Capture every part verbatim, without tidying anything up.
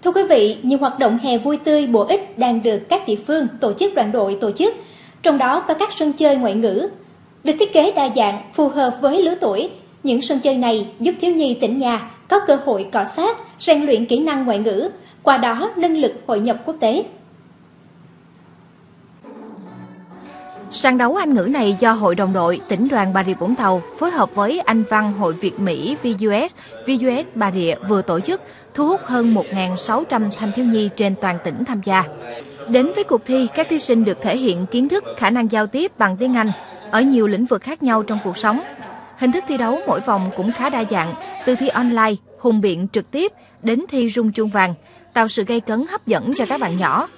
Thưa quý vị, nhiều hoạt động hè vui tươi, bổ ích đang được các địa phương, tổ chức đoàn đội tổ chức. Trong đó có các sân chơi ngoại ngữ, được thiết kế đa dạng, phù hợp với lứa tuổi. Những sân chơi này giúp thiếu nhi tỉnh nhà có cơ hội cọ xát, rèn luyện kỹ năng ngoại ngữ, qua đó nâng lực hội nhập quốc tế. Sàn đấu Anh ngữ này do Hội đồng đội tỉnh đoàn Bà Rịa Vũng Tàu phối hợp với Anh văn Hội Việt Mỹ vê u ét, vê u ét Bà Rịa vừa tổ chức, thu hút hơn một nghìn sáu trăm thanh thiếu nhi trên toàn tỉnh tham gia. Đến với cuộc thi, các thí sinh được thể hiện kiến thức, khả năng giao tiếp bằng tiếng Anh ở nhiều lĩnh vực khác nhau trong cuộc sống. Hình thức thi đấu mỗi vòng cũng khá đa dạng, từ thi online, hùng biện trực tiếp đến thi rung chuông vàng, tạo sự gay cấn hấp dẫn cho các bạn nhỏ.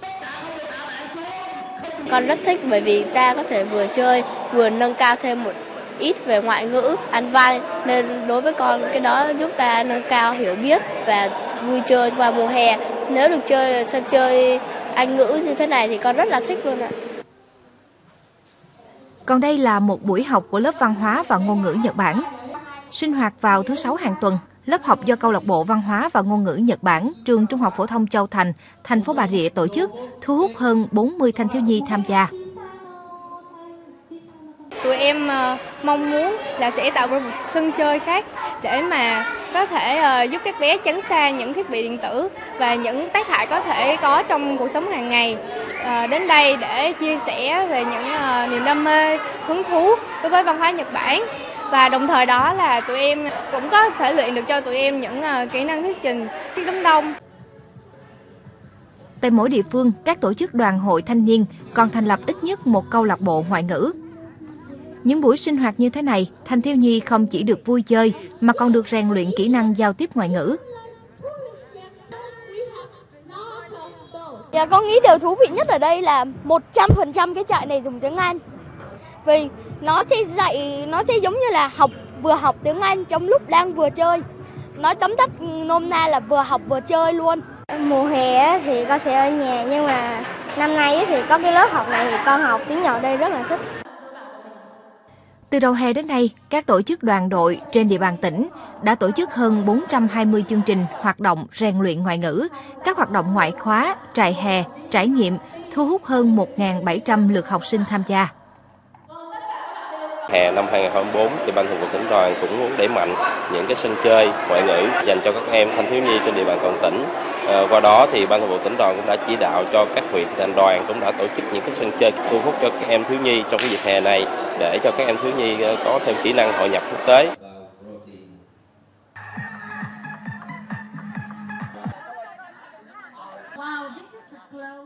Con rất thích bởi vì ta có thể vừa chơi, vừa nâng cao thêm một ít về ngoại ngữ, Anh văn, nên đối với con cái đó giúp ta nâng cao hiểu biết và vui chơi vào mùa hè. Nếu được chơi sân chơi Anh ngữ như thế này thì con rất là thích luôn ạ. Còn đây là một buổi học của lớp văn hóa và ngôn ngữ Nhật Bản. Sinh hoạt vào thứ sáu hàng tuần, lớp học do Câu lạc bộ Văn hóa và Ngôn ngữ Nhật Bản, trường Trung học phổ thông Châu Thành, thành phố Bà Rịa tổ chức, thu hút hơn bốn mươi thanh thiếu nhi tham gia. Tụi em uh, mong muốn là sẽ tạo ra một sân chơi khác để mà có thể uh, giúp các bé tránh xa những thiết bị điện tử và những tác hại có thể có trong cuộc sống hàng ngày. Uh, đến đây để chia sẻ về những uh, niềm đam mê, hứng thú đối với văn hóa Nhật Bản. Và đồng thời đó là tụi em cũng có thể luyện được cho tụi em những uh, kỹ năng thuyết trình, thuyết đám đông. Tại mỗi địa phương, các tổ chức đoàn hội thanh niên còn thành lập ít nhất một câu lạc bộ ngoại ngữ. Những buổi sinh hoạt như thế này, thanh thiếu nhi không chỉ được vui chơi mà còn được rèn luyện kỹ năng giao tiếp ngoại ngữ. Dạ, con nghĩ điều thú vị nhất ở đây là một trăm phần trăm cái trại này dùng tiếng Anh. Vì nó sẽ dạy, nó sẽ giống như là học vừa học tiếng Anh trong lúc đang vừa chơi. Nói tóm tắt nôm na là vừa học vừa chơi luôn. Mùa hè thì con sẽ ở nhà, nhưng mà năm nay thì có cái lớp học này thì con học tiếng Nhật đây rất là thích. Từ đầu hè đến nay, các tổ chức đoàn đội trên địa bàn tỉnh đã tổ chức hơn bốn trăm hai mươi chương trình hoạt động rèn luyện ngoại ngữ, các hoạt động ngoại khóa, trại hè, trải nghiệm, thu hút hơn một nghìn bảy trăm lượt học sinh tham gia. Hè năm hai nghìn không trăm hai mươi tư thì ban thường vụ tỉnh đoàn cũng muốn đẩy mạnh những cái sân chơi ngoại ngữ dành cho các em thanh thiếu nhi trên địa bàn toàn tỉnh. À, qua đó thì ban thường vụ tỉnh đoàn cũng đã chỉ đạo cho các huyện thành đoàn cũng đã tổ chức những cái sân chơi thu hút cho các em thiếu nhi trong cái dịp hè này để cho các em thiếu nhi có thêm kỹ năng hội nhập quốc tế.